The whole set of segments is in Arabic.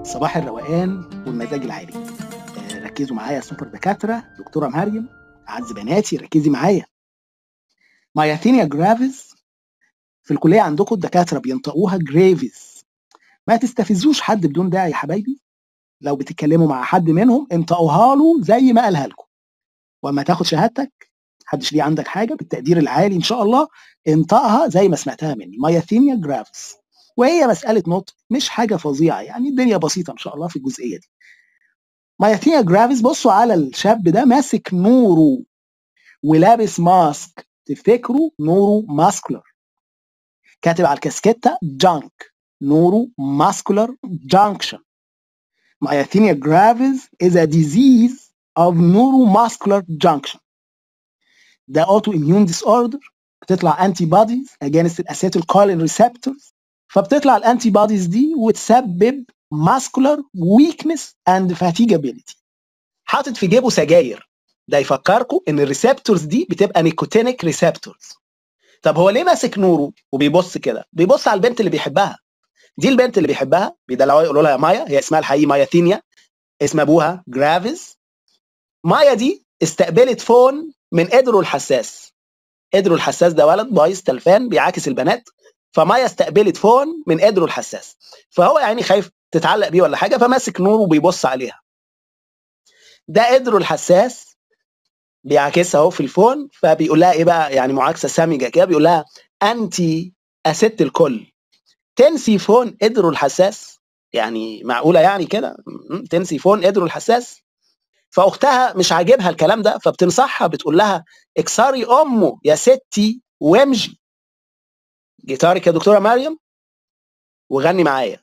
صباح الروقان والمزاج العالي. ركزوا معايا يا سوبر دكاترة. دكتورة مريم، أعز بناتي ركزي معايا. ماياثينيا جرافيس، في الكلية عندكم الدكاترة بينطقوها جريفيز. ما تستفزوش حد بدون داعي يا حبايبي. لو بتتكلموا مع حد منهم انطقوها له زي ما قالها لكم. واما تاخد شهادتك، محدش ليه عندك حاجة بالتقدير العالي إن شاء الله، انطقها زي ما سمعتها مني، ماياثينيا جرافيس. وهي مسألة نطق مش حاجة فظيعة، يعني الدنيا بسيطة إن شاء الله في الجزئية دي. ماياثينيا جرافيس، بصوا على الشاب ده ماسك نوره ولابس ماسك، تفتكروا نوره ماسكولار. كاتب على الكاسكيتة جانك، نوره ماسكولار جانكشن. Myasthenia gravis is a disease of neuromuscular junction. ده autoimmune disorder، بتطلع antibodies against acetylcholine receptors، فبتطلع الانتي بوديز دي وتسبب muscular weakness and fatigability. حاطط في جيبه سجاير، ده يفكركم ان الريسبتورز دي بتبقى نيكوتينيك ريسبتورز. طب هو ليه ماسك نوره وبيبص كده؟ بيبص على البنت اللي بيحبها. دي البنت اللي بيحبها، بيدلعوها يقولوا لها يا مايا، هي اسمها الحقيقي ماياثينيا، اسم ابوها جرافيس. مايا دي استقبلت فون من قدره الحساس. قدره الحساس ده ولد بايظ تلفان بيعاكس البنات، فمايا استقبلت فون من قدره الحساس، فهو يعني خايف تتعلق بيه ولا حاجه، فماسك نوره وبيبص عليها. ده قدره الحساس بيعكسها اهو في الفون، فبيقول لها ايه بقى؟ يعني معاكسه سامجه كده، بيقول لها انت اسيت الكل، تنسي فون قدره الحساس؟ يعني معقوله يعني كده تنسي فون قدره الحساس؟ فاختها مش عاجبها الكلام ده، فبتنصحها بتقول لها اكسري امه يا ستي وامشي. جيتارك يا دكتوره مريم وغني معايا.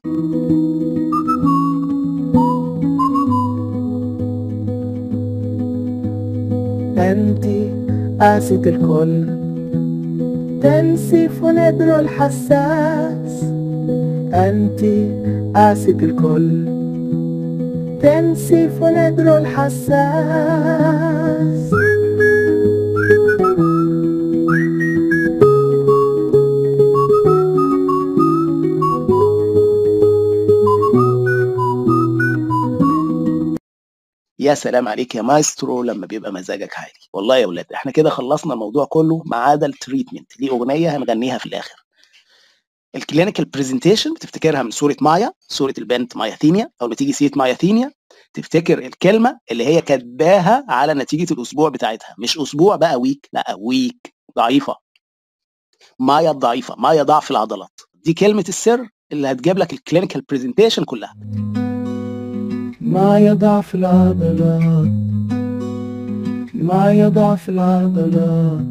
انت قاسية الكل، تنسي فنادره الحساس. انت قاسية الكل، تنسي فنادره الحساس. يا سلام عليك يا مايسترو لما بيبقى مزاجك عالي. والله يا ولاد احنا كده خلصنا الموضوع كله ما عدا التريتمنت. ليه اغنيه هنغنيها في الاخر. الكلينيكال برزنتيشن بتفتكرها من صوره مايا، صوره البنت ماياثينيا. اول ما تيجي سيره ماياثينيا تفتكر الكلمه اللي هي كاتباها على نتيجه الاسبوع بتاعتها. مش اسبوع بقى ويك، لا ويك ضعيفه. مايا الضعيفه، مايا ضعف العضلات. دي كلمه السر اللي هتجيب لك الكلينيكال برزنتيشن كلها. مايا ضعف العضلات، مايا ضعف العضلات.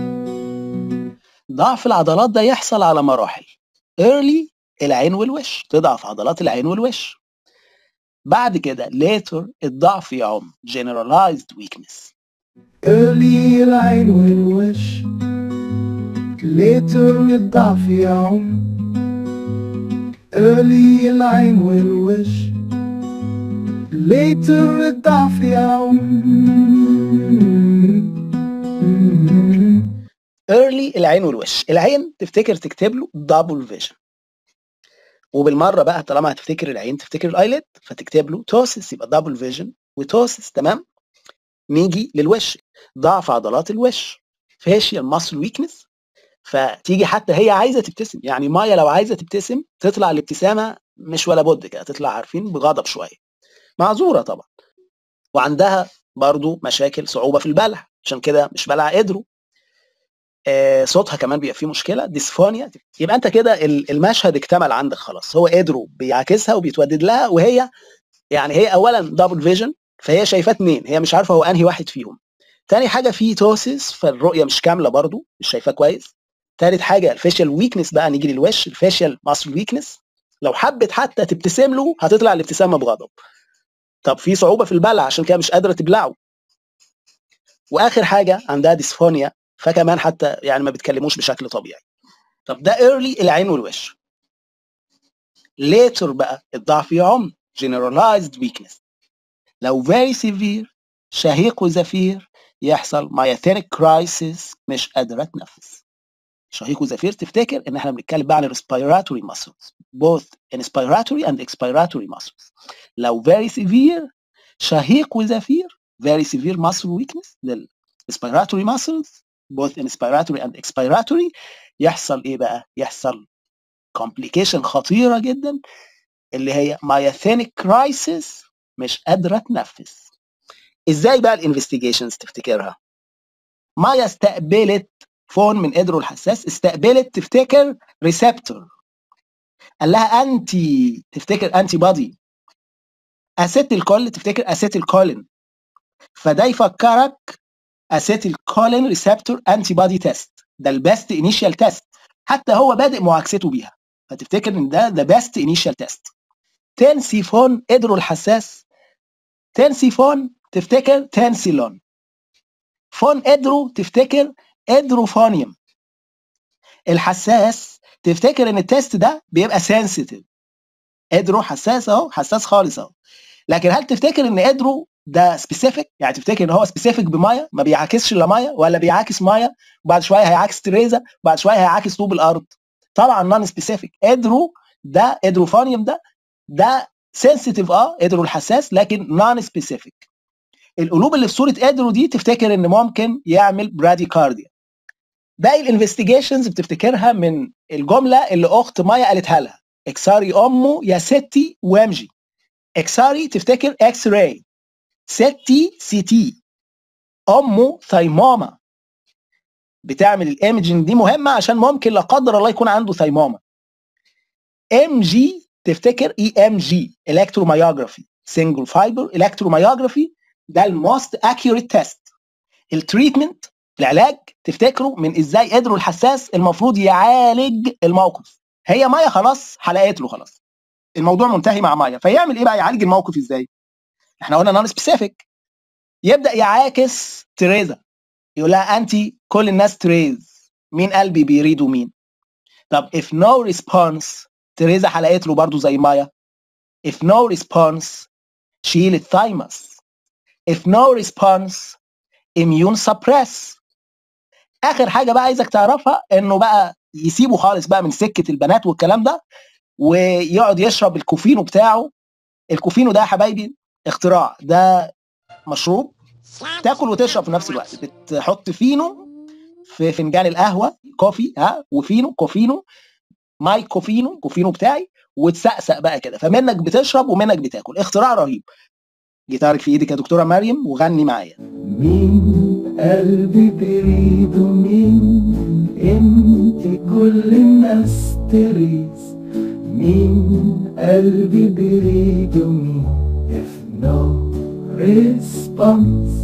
ضعف العضلات ده يحصل على مراحل. early العين والوش، تضعف عضلات العين والوش. بعد كده later الضعف يعم generalized weakness. early العين والوش، later الضعف يعم. early العين والوش، later الضعف يعم. early العين والوش. العين تفتكر تكتب له double vision، وبالمره بقى طالما هتفتكر العين تفتكر الايلid، فتكتب له توسس، يبقى double vision وتوسس. تمام. نيجي للوش، ضعف عضلات الوش facial muscle weakness. فتيجي حتى هي عايزه تبتسم، يعني مايا لو عايزه تبتسم تطلع الابتسامه مش ولا بد كده، تطلع عارفين بغضب شويه، معذوره طبعا. وعندها برضو مشاكل صعوبه في البلع، عشان كده مش بلع قدره. صوتها كمان بيبقى فيه مشكله، ديسفونيا. يبقى انت كده المشهد اكتمل عندك خلاص. هو قدره بيعاكسها وبيتودد لها، وهي يعني هي اولا دبل فيجن، فهي شايفاه اتنين، هي مش عارفه هو انهي واحد فيهم. تاني حاجه فيه توسيس، فالرؤيه مش كامله برضو، مش شايفاه كويس. تالت حاجه الفيشيال ويكنس. بقى نيجي للوش، الفيشيال ماسل ويكنس. لو حبت حتى تبتسم له هتطلع الابتسامه بغضب. طب في صعوبه في البلع، عشان كده مش قادره تبلعه. واخر حاجه عندها ديسفونيا، فكمان حتى يعني ما بتكلموش بشكل طبيعي. طب ده ايرلي العين والوش. ليتر بقى الضعف يعم generalized weakness. لو very severe شهيق وزفير يحصل myasthenic crisis، مش قادره تنفس. شهيق وزفير تفتكر ان احنا بنتكلم بقى عن respiratory muscles both inspiratory and expiratory muscles. لو very severe شهيق وزفير very severe muscle weakness لل respiratory muscles both inspiratory and expiratory يحصل ايه بقى؟ يحصل complication خطيرة جدا اللي هي myasthenic crisis، مش قادرة تنفس. ازاي بقى الانفستيجيشنز تفتكرها؟ مايا استقبلت فون من قدره الحساس، استقبلت تفتكر ريسبتور، قال لها انتي، تفتكر انتي بادي، اسيتيل كول تفتكر اسيتيل كولين، فده يفكرك اسيتيل كولين ريسبتور انتي بادي تيست، ده البيست انيشال تيست، حتى هو بادئ معاكسته بيها، فتفتكر ان ده ذا بيست انيشال تيست. تنسي فون قدره الحساس، تنسي فون تفتكر تنسيلون، فون قدره تفتكر ادروفونيوم. الحساس تفتكر ان التيست ده بيبقى سنسيتيف، ادرو حساس اهو، حساس خالص اهو، لكن هل تفتكر ان ادرو ده سبيسيفيك؟ يعني تفتكر ان هو سبيسيفيك بمايه ما بيعاكسش الا مايه، ولا بيعاكس مايه وبعد شويه هيعاكس تريزا وبعد شويه هيعاكس طوب الارض؟ طبعا نون سبيسيفيك. ادرو ده ادروفونيوم ده سنسيتيف ادرو الحساس، لكن نون سبيسيفيك. القلوب اللي في صوره ادرو دي تفتكر ان ممكن يعمل براديكارديا. باقي الانفستيجيشنز بتفتكرها من الجمله اللي اخت مايا قالتها لها، اكساري امه يا ستي وامجي. اكساري تفتكر اكس راي، ستي سي تي، امه ثايموما، بتعمل الايمجنج دي مهمه عشان ممكن لا قدر الله يكون عنده ثايموما. ام جي تفتكر اي ام جي، الكتروميوجرافي، سنجل فايبر الكتروميوجرافي، ده الموست اكيوريت تيست. التريتمنت، العلاج تفتكروا من ازاي قدروا الحساس المفروض يعالج الموقف. هي مايا خلاص حلقت له، خلاص الموضوع منتهي مع مايا، فيعمل ايه بقى؟ يعالج الموقف ازاي؟ احنا قلنا نون سبيسيفيك، يبدا يعاكس تريزا، يقول لها انت كل الناس تريز، مين قلبي بيريدوا مين؟ طب if no response، تريزا حلقت له برضو زي مايا، if no response شيل الثايمس، if no response immune suppress. اخر حاجه بقى عايزك تعرفها انه بقى يسيبه خالص بقى من سكه البنات والكلام ده، ويقعد يشرب الكوفينو بتاعه. الكوفينو ده يا حبايبي اختراع، ده مشروب تاكل وتشرب في نفس الوقت، بتحط فينو في فنجان القهوه، كوفي وفينو، كوفينو، ماي كوفينو، كوفينو بتاعي، وتسقسق بقى كده، فمنك بتشرب ومنك بتاكل. اختراع رهيب. جيتارك في ايدك يا دكتوره مريم وغني معايا. مين قلبي بريده مين، انت كل الناس تريز، مين قلبي بريده مين، if no response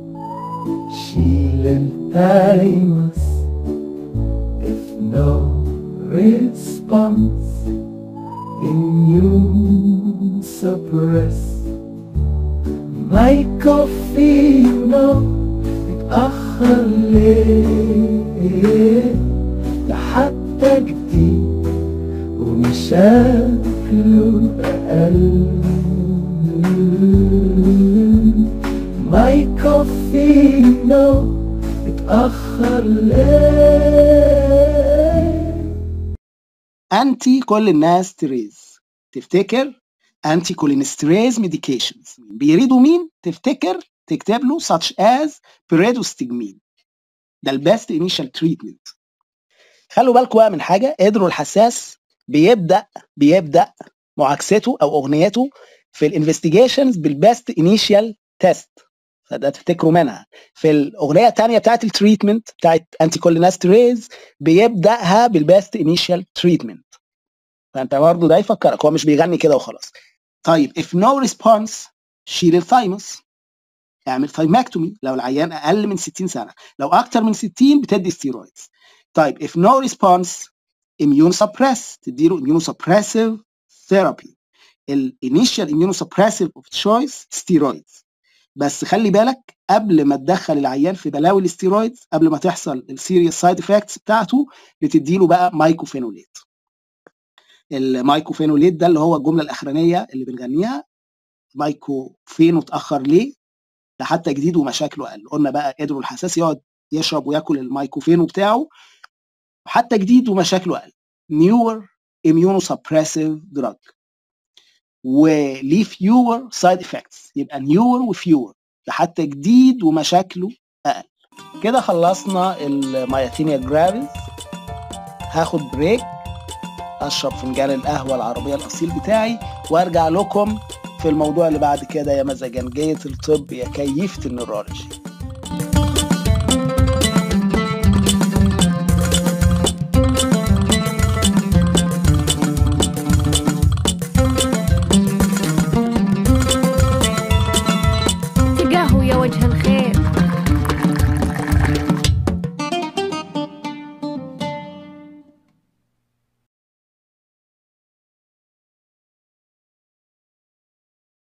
شيل التايمس، if no response immune suppress. ماي كوفينو اتأخر ليه، ده حتى جديد ومشاكله أقل. ماي كوفينو اتأخر ليه. انتي كل الناس تريز، تفتكر انتي كولينستريز ميديكيشنز، بيريدوا مين؟ تفتكر تكتب له such as بيريدوستجمين، ده البيست انيشال تريتمنت. خلوا بالكم بقى من حاجه، قدروا الحساس بيبدا معاكسته او اغنيته في الانفستيجيشنز بالبيست انيشال تيست، فده تفتكروا منها. في الاغنيه الثانيه بتاعت التريتمنت بتاعت انتي كولينستريز بيبداها بالبيست انيشال تريتمنت، فانت برضه ده يفكرك، هو مش بيغني كده وخلاص. طيب if no response شيل الثايمس، اعمل ثايماكتومي لو العيان اقل من 60 سنه، لو اكتر من 60 بتدي ستيرويدز. طيب if no response immune suppress، تديله immune suppressive therapy، الانيشال immune suppressive of choice ستيرويدز. بس خلي بالك قبل ما تدخل العيان في بلاوي الاستيرويدز، قبل ما تحصل السيريس سايد افكتس بتاعته، بتديله بقى مايكوفينوليت. المايكوفينوليت ده اللي هو الجمله الاخرانيه اللي بنغنيها، مايكوفينو اتاخر ليه، ده حتى جديد ومشاكله اقل. قلنا بقى قدروا الحساس يقعد يشرب وياكل المايكوفينو بتاعه حتى جديد ومشاكله اقل. newer immunosuppressive drug وليه fewer side effects، يبقى newer وفيور، ده حتى جديد ومشاكله اقل. كده خلصنا المايثينيا جرافيس. هاخد بريك اشرب فنجان القهوه العربيه الاصيل بتاعي وارجع لكم في الموضوع اللي بعد كده. يا مزاجنجية الطب يا كيفة النيورولوجي.